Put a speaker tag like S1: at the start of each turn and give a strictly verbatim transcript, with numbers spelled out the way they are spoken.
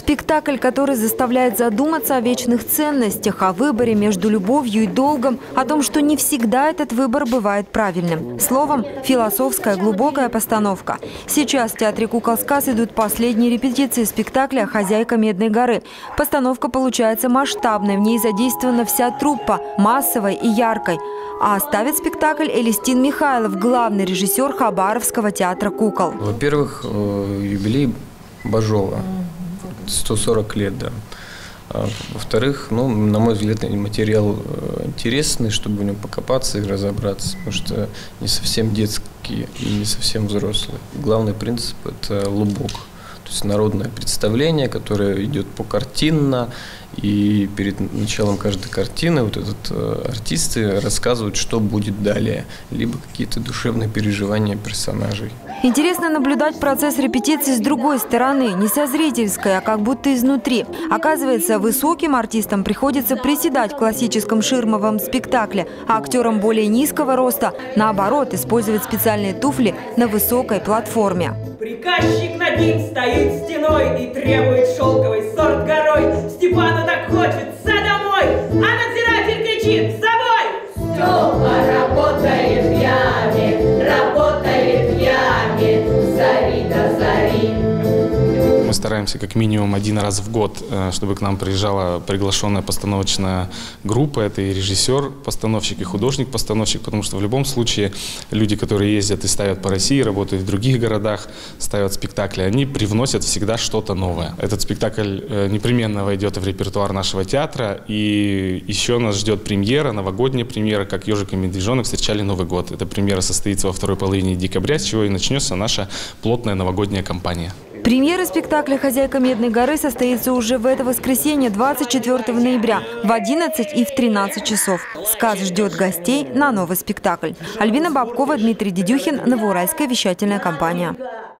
S1: Спектакль, который заставляет задуматься о вечных ценностях, о выборе между любовью и долгом, о том, что не всегда этот выбор бывает правильным. Словом, философская глубокая постановка. Сейчас в театре «Кукол Сказ» идут последние репетиции спектакля «Хозяйка Медной горы». Постановка получается масштабной, в ней задействована вся труппа, массовой и яркой. А ставит спектакль Элистин Михайлов, главный режиссер Хабаровского театра «Кукол».
S2: Во-первых, юбилей Бажова. сто сорок лет, да. Во-вторых, ну, на мой взгляд, материал интересный, чтобы в нем покопаться и разобраться, потому что не совсем детский и не совсем взрослый. Главный принцип – это лубок. То есть народное представление, которое идет покартинно, и перед началом каждой картины вот этот э, артисты рассказывают, что будет далее, либо какие-то душевные переживания персонажей.
S1: Интересно наблюдать процесс репетиции с другой стороны, не со зрительской, а как будто изнутри. Оказывается, высоким артистам приходится приседать в классическом ширмовом спектакле, а актерам более низкого роста, наоборот, использовать специальные туфли на высокой платформе.
S3: Приказчик над ним стоит стеной и требует шелковый сорт горой. Степану так хочется домой, а надзиратель кричит: «За бой!»
S4: Степа работает в яме, работает в яме, зари до зари.
S5: Мы стараемся как минимум один раз в год, чтобы к нам приезжала приглашенная постановочная группа. Это и режиссер, постановщик, и художник-постановщик, потому что в любом случае люди, которые ездят и ставят по России, работают в других городах, ставят спектакли, они привносят всегда что-то новое. Этот спектакль непременно войдет в репертуар нашего театра, и еще нас ждет премьера, новогодняя премьера, как «Ежик и медвежонок встречали Новый год». Эта премьера состоится во второй половине декабря, с чего и начнется наша плотная новогодняя кампания.
S1: Премьера спектакля «Хозяйка Медной горы» состоится уже в это воскресенье, двадцать четвёртого ноября, в одиннадцать и в тринадцать часов. «Сказ» ждет гостей на новый спектакль. Альбина Бабкова, Дмитрий Дедюхин, Новоуральская вещательная компания.